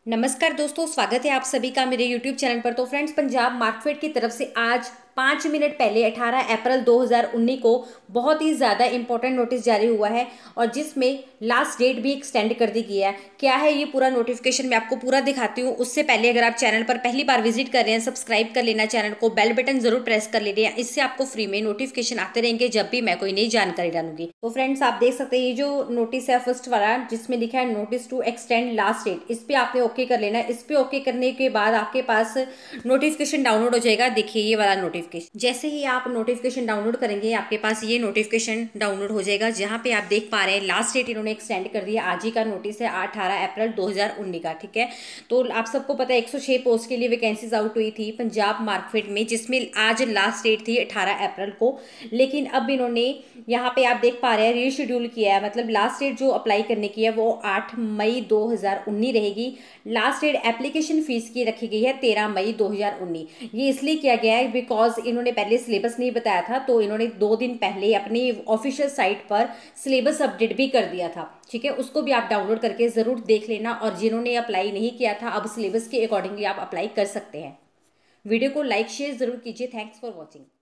नमस्कार दोस्तों, स्वागत है आप सभी का मेरे YouTube चैनल पर। तो फ्रेंड्स, पंजाब मार्कफेड की तरफ से आज 5 मिनट पहले 18 अप्रैल 2019 को बहुत ही ज़्यादा इंपॉर्टेंट नोटिस जारी हुआ है और जिसमें लास्ट डेट भी एक्सटेंड कर दी गई है। क्या है ये पूरा नोटिफिकेशन, मैं आपको पूरा दिखाती हूँ। उससे पहले अगर आप चैनल पर पहली बार विजिट कर रहे हैं, सब्सक्राइब कर लेना चैनल को, बेल बटन जरूर प्रेस कर लेना। इससे आपको फ्री में नोटिफिकेशन आते रहेंगे जब भी मैं कोई नई जानकारी डालूंगी। तो फ्रेंड्स, आप देख सकते हैं ये जो नोटिस है फर्स्ट वाला, जिसमें लिखा है notice to extend last date, इस पर आपने ओके कर लेना है। इस पे ओके करने के बाद आपके पास नोटिफिकेशन डाउनलोड हो जाएगा। देखिए ये वाला नोटिफिकेशन, जैसे ही आप नोटिफिकेशन डाउनलोड करेंगे आपके पास ये नोटिफिकेशन डाउनलोड हो जाएगा, जहां पे आप देख पा रहे हैं लास्ट डेट इन्होंने एक्सटेंड कर दिया। आज ही का नोटिस है 18 अप्रैल 2019 का, ठीक है। तो आप सबको पता है 106 पोस्ट के लिए वैकेंसीज आउट हुई थी पंजाब मार्कफेड में, जिसमें आज लास्ट डेट थी 18 अप्रैल को। लेकिन अब इन्होंने यहाँ पे आप देख पा रहे हैं रीशेड्यूल किया है, मतलब लास्ट डेट जो अप्लाई करने की है वो 8 मई 2019 रहेगी। लास्ट डेट एप्लीकेशन फीस की रखी गई है 13 मई 2019। ये इसलिए किया गया है बिकॉज इन्होंने पहले सिलेबस नहीं बताया था, तो इन्होंने 2 दिन पहले अपनी ऑफिशियल साइट पर सिलेबस अपडेट भी कर दिया था, ठीक है। उसको भी आप डाउनलोड करके ज़रूर देख लेना। और जिन्होंने अप्लाई नहीं किया था, अब सिलेबस के अकॉर्डिंगली आप अप्लाई कर सकते हैं। वीडियो को लाइक शेयर ज़रूर कीजिए। Thanks for watching.